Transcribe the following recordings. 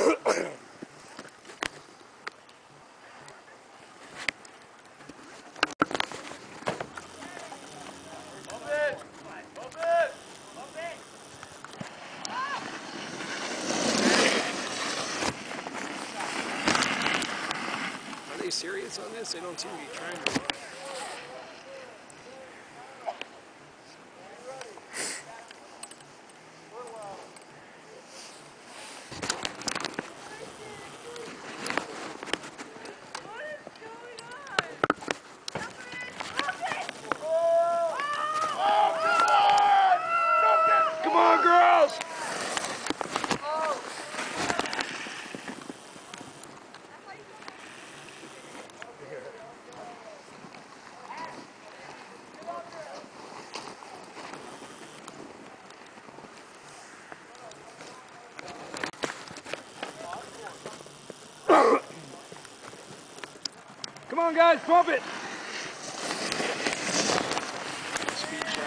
Are they serious on this? They don't seem to be trying to. Come on, girls! Come on, guys, pump it! Speed check.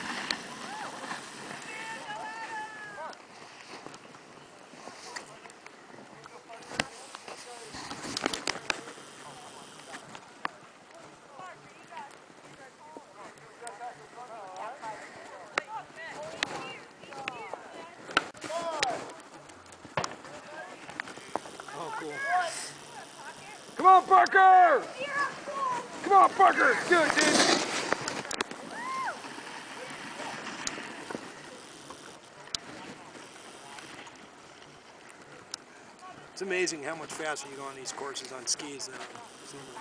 Oh, cool. Come on, Parker! Come on, Parker! Do it, dude! It's amazing how much faster you go on these courses on skis than on snowboard.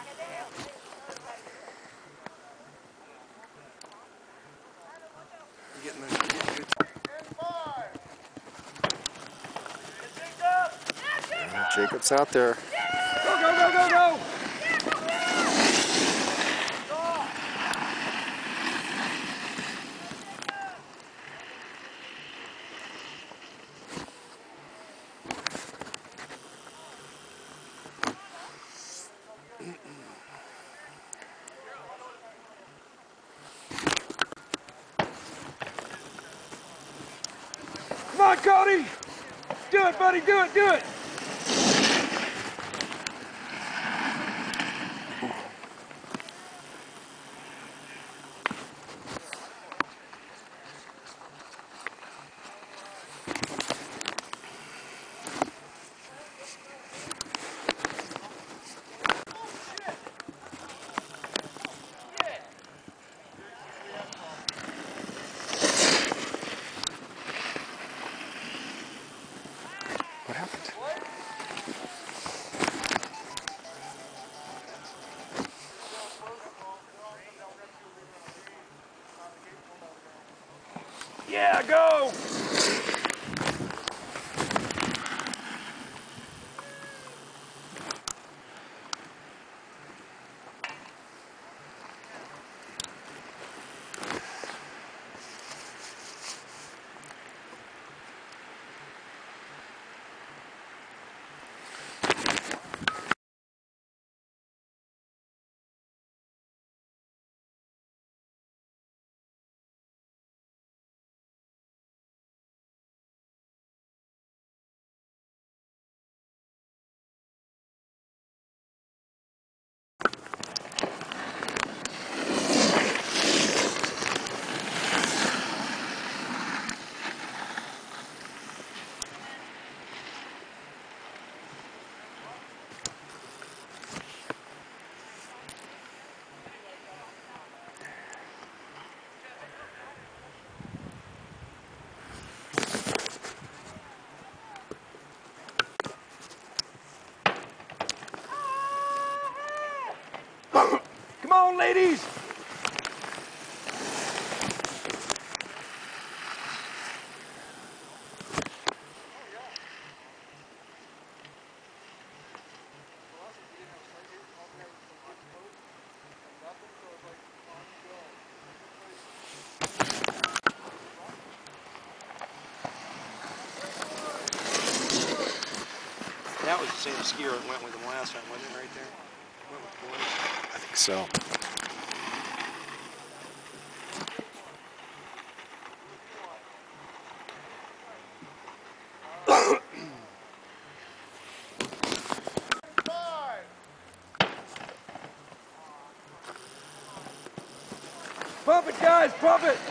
You're getting good. Jacob's out there. Go, go, go, go, go! Come on, Cody! Do it, buddy, do it, do it! What happened? Yeah, go! Come on, ladies! That was the same skier that went with him last time, wasn't it, right there? Went with the boys. I think so. guys, pump it!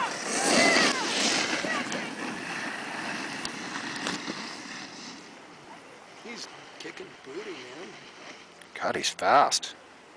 He's kicking booty, man. God, he's fast.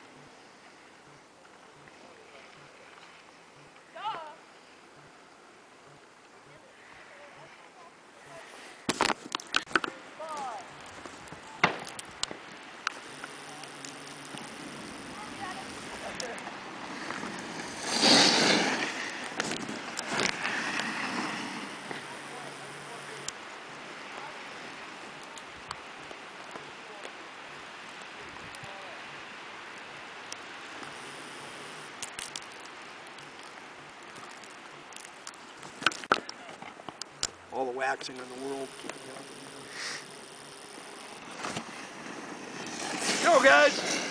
All the waxing in the world. Go, guys!